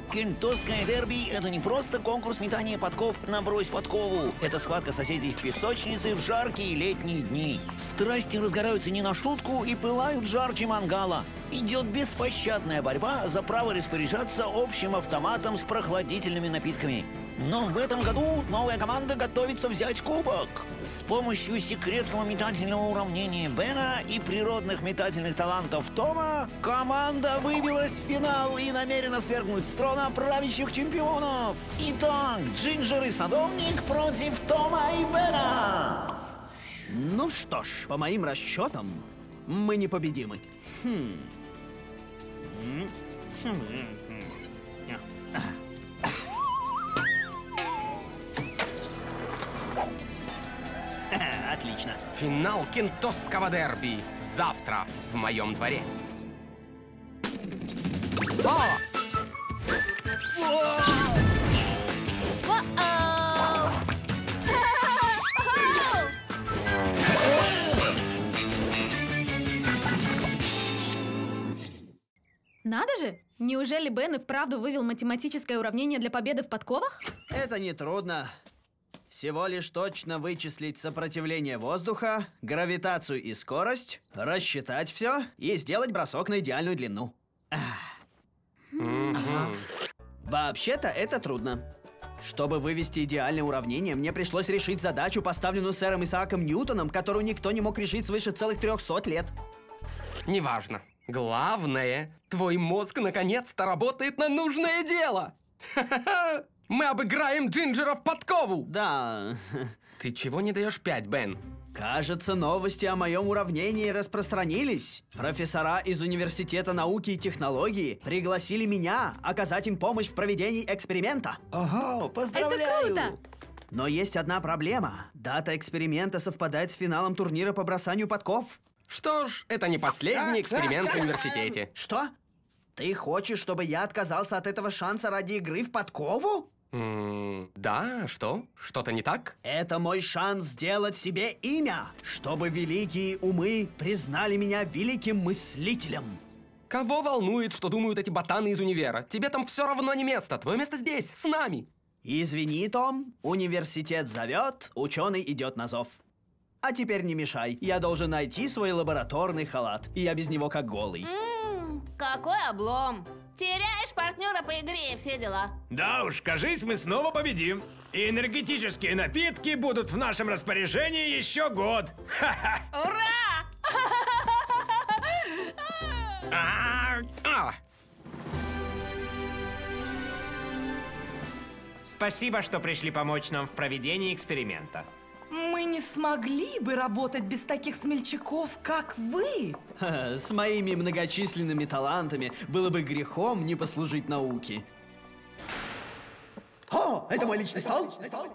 Кентосское дерби – это не просто конкурс метания подков на брось подкову. Это схватка соседей в песочнице в жаркие летние дни. Страсти разгораются не на шутку и пылают жарче мангала. Идет беспощадная борьба за право распоряжаться общим автоматом с прохладительными напитками. Но в этом году новая команда готовится взять кубок. С помощью секретного метательного уравнения Бена и природных метательных талантов Тома команда выбилась в финал и намерена свергнуть с трона правящих чемпионов. Итак, Джинджер и Садовник против Тома и Бена. Ну что ж, по моим расчетам, мы непобедимы. Отлично. Финал кентосского дерби завтра в моем дворе. Надо же! Неужели Бен и вправду вывел математическое уравнение для победы в подковах? Это нетрудно. Всего лишь точно вычислить сопротивление воздуха, гравитацию и скорость, рассчитать все и сделать бросок на идеальную длину. Вообще-то это трудно. Чтобы вывести идеальное уравнение, мне пришлось решить задачу, поставленную сэром Исааком Ньютоном, которую никто не мог решить свыше целых 300 лет. Неважно. Главное, твой мозг наконец-то работает на нужное дело. Мы обыграем Джинджера в подкову! Да. Ты чего не даешь 5, Бен? Кажется, новости о моем уравнении распространились. Профессора из Университета науки и технологии пригласили меня оказать им помощь в проведении эксперимента. Ого, поздравляю! Это круто! Но есть одна проблема. Дата эксперимента совпадает с финалом турнира по бросанию подков. Что ж, это не последний эксперимент в университете. Что? Ты хочешь, чтобы я отказался от этого шанса ради игры в подкову? Да, что? Что-то не так? Это мой шанс сделать себе имя, чтобы великие умы признали меня великим мыслителем. Кого волнует, что думают эти ботаны из универа? Тебе там все равно не место. Твое место здесь, с нами. Извини, Том, университет зовет, ученый идет на зов. А теперь не мешай, я должен найти свой лабораторный халат. Я без него как голый. Какой облом! Теряешь партнера по игре и все дела. Да уж, кажись, мы снова победим. И энергетические напитки будут в нашем распоряжении еще год. Ура! Спасибо, что пришли помочь нам в проведении эксперимента. Мы не смогли бы работать без таких смельчаков, как вы. С моими многочисленными талантами было бы грехом не послужить науке. О, это мой личный стол?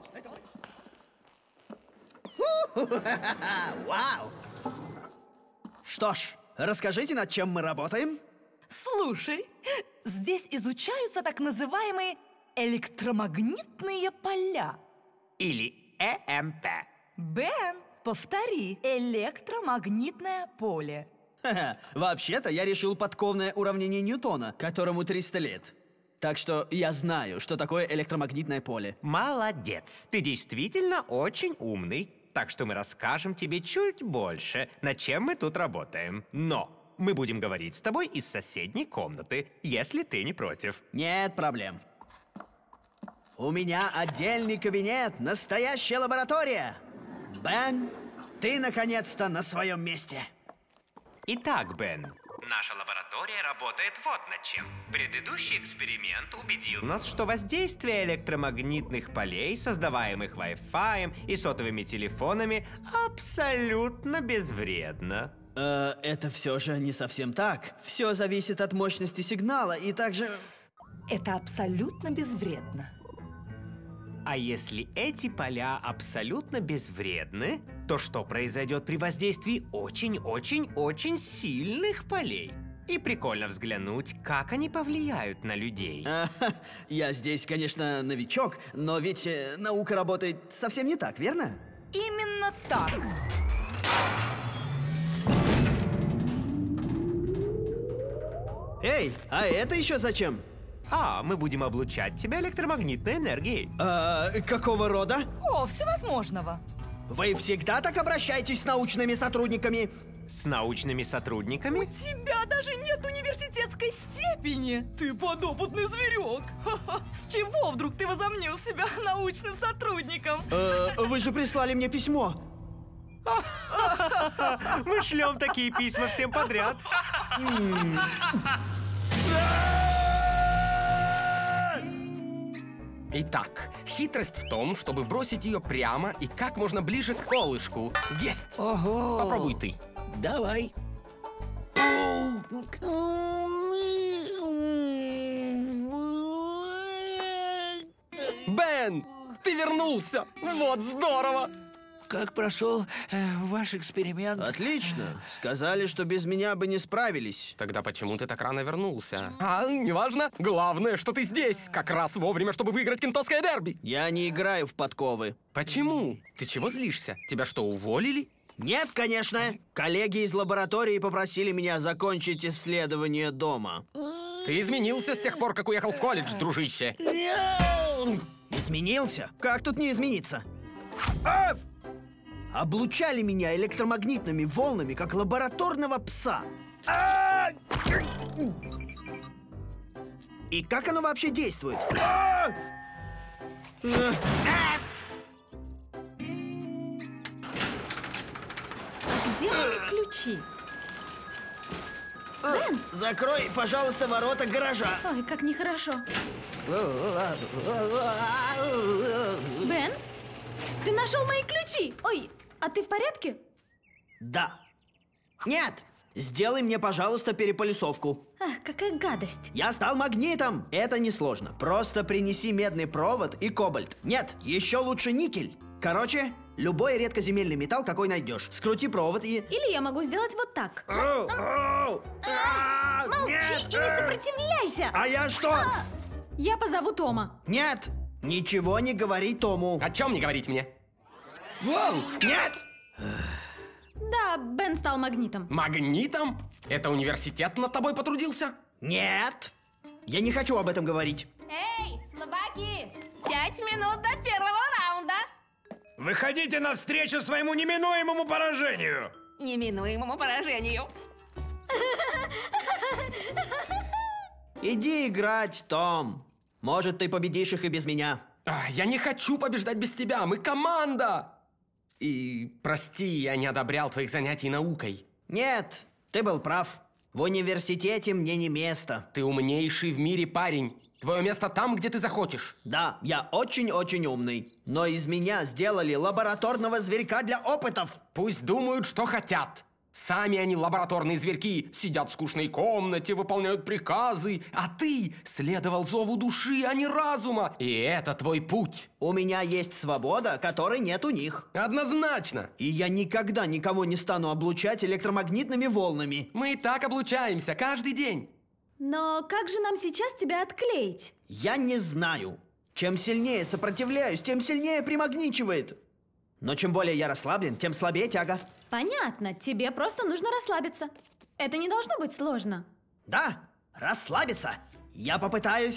Вау! Что ж, расскажите, над чем мы работаем? Слушай, здесь изучаются так называемые электромагнитные поля. Или ЭМП. Бен, повтори. Электромагнитное поле. Вообще-то я решил подковное уравнение Ньютона, которому 300 лет. Так что я знаю, что такое электромагнитное поле. Молодец. Ты действительно очень умный. Так что мы расскажем тебе чуть больше, над чем мы тут работаем. Но мы будем говорить с тобой из соседней комнаты, если ты не против. Нет проблем. У меня отдельный кабинет, настоящая лаборатория. Бен, ты наконец-то на своем месте. Итак, Бен, наша лаборатория работает вот над чем. Предыдущий эксперимент убедил нас, что воздействие электромагнитных полей, создаваемых Wi-Fi и сотовыми телефонами, абсолютно безвредно. Это все же не совсем так. Все зависит от мощности сигнала и также... Это абсолютно безвредно. А если эти поля абсолютно безвредны, то что произойдет при воздействии очень-очень-очень сильных полей? И прикольно взглянуть, как они повлияют на людей. Я здесь, конечно, новичок, но ведь наука работает совсем не так, верно? Именно так. Эй, а это еще зачем? Мы будем облучать тебя электромагнитной энергией. Какого рода? О, всевозможного. Вы всегда так обращаетесь с научными сотрудниками? С научными сотрудниками? У тебя даже нет университетской степени. Ты подопытный зверек. С чего вдруг ты возомнил себя научным сотрудником? Вы же прислали мне письмо. Мы шлем такие письма всем подряд. Итак, хитрость в том, чтобы бросить ее прямо и как можно ближе к колышку. Есть! Ого! Попробуй ты. Давай. Бен, ты вернулся! Вот здорово! Как прошел ваш эксперимент? Отлично. Сказали, что без меня бы не справились. Тогда почему ты так рано вернулся? Неважно. Главное, что ты здесь, как раз вовремя, чтобы выиграть кентосское дерби. Я не играю в подковы. Почему? Ты чего злишься? Тебя что, уволили? Нет, конечно. Коллеги из лаборатории попросили меня закончить исследование дома. Ты изменился с тех пор, как уехал в колледж, дружище. Изменился? Как тут не измениться? Облучали меня электромагнитными волнами, как лабораторного пса. И как оно вообще действует? Где мои ключи? Закрой, пожалуйста, ворота гаража. Ой, как нехорошо. Бен, ты нашел мои ключи. Ой, а ты в порядке? Да. Нет. Сделай мне, пожалуйста, переполисовку. Ах, какая гадость. Я стал магнитом. Это несложно. Просто принеси медный провод и кобальт. Нет, еще лучше никель. Короче, любой редкоземельный металл, какой найдешь. Скрути провод и... Или я могу сделать вот так. Молчи и не сопротивляйся. А я что? Я позову Тома. Нет, ничего не говори Тому. О чем не говорить мне? Воу, нет! Да, Бен стал магнитом. Магнитом? Это университет над тобой потрудился? Нет! Я не хочу об этом говорить. Эй, слабаки! 5 минут до первого раунда. Выходите навстречу своему неминуемому поражению! Неминуемому поражению. Иди играть, Том. Может, ты победишь их и без меня. Я не хочу побеждать без тебя, мы команда! И прости, я не одобрял твоих занятий наукой. Нет, ты был прав. В университете мне не место. Ты умнейший в мире парень. Твое место там, где ты захочешь. Да, я очень-очень умный. Но из меня сделали лабораторного зверька для опытов. Пусть думают, что хотят. Сами они лабораторные зверьки, сидят в скучной комнате, выполняют приказы, а ты следовал зову души, а не разума. И это твой путь. У меня есть свобода, которой нет у них. Однозначно. И я никогда никого не стану облучать электромагнитными волнами. Мы и так облучаемся каждый день. Но как же нам сейчас тебя отклеить? Я не знаю. Чем сильнее сопротивляюсь, тем сильнее примагничивает. Но чем более я расслаблен, тем слабее тяга. Понятно, тебе просто нужно расслабиться. Это не должно быть сложно. Да, расслабиться. Я попытаюсь...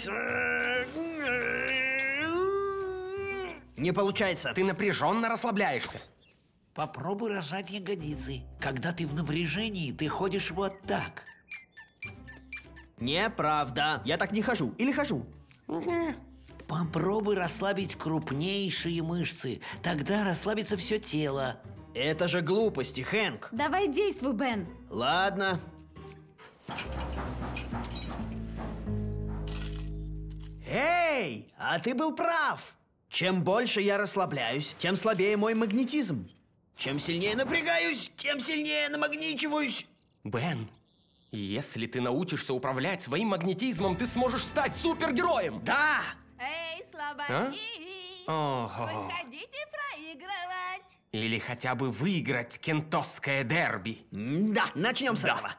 Не получается. Ты напряженно расслабляешься. Попробуй разжать ягодицы. Когда ты в напряжении, ты ходишь вот так. Неправда. Я так не хожу. Или хожу? Попробуй расслабить крупнейшие мышцы. Тогда расслабится все тело. Это же глупости, Хэнк. Давай действуй, Бен. Ладно. Эй, а ты был прав. Чем больше я расслабляюсь, тем слабее мой магнетизм. Чем сильнее напрягаюсь, тем сильнее намагничиваюсь. Бен, если ты научишься управлять своим магнетизмом, ты сможешь стать супергероем. Да! Эй, слабаки! Ого. Выходите проигрывать. Или хотя бы выиграть кентосское дерби. Да, начнем с этого.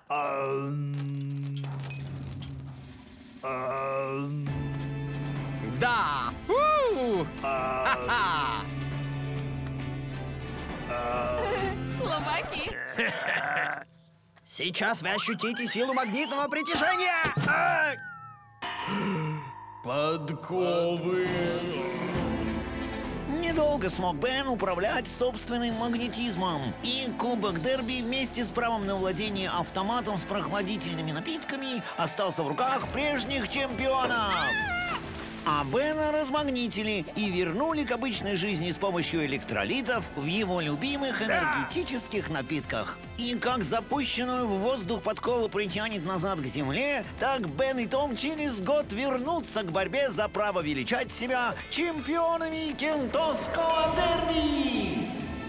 Да! Ха-ха! Слабаки! Сейчас вы ощутите силу магнитного притяжения. Подковы. Недолго смог Бен управлять собственным магнетизмом. И Кубок Дерби вместе с правом на владение автоматом с прохладительными напитками остался в руках прежних чемпионов. А Бена размагнитили и вернули к обычной жизни с помощью электролитов в его любимых энергетических напитках. И как запущенную в воздух подкову притянет назад к земле, так Бен и Том через год вернутся к борьбе за право величать себя чемпионами кентосского дерби.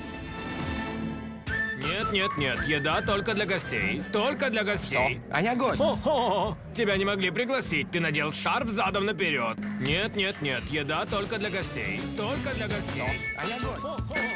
Нет, еда только для гостей. Только для гостей. А я гость. О, тебя не могли пригласить. Ты надел шарф задом наперед. Нет, еда только для гостей. Только для гостей. А я гость.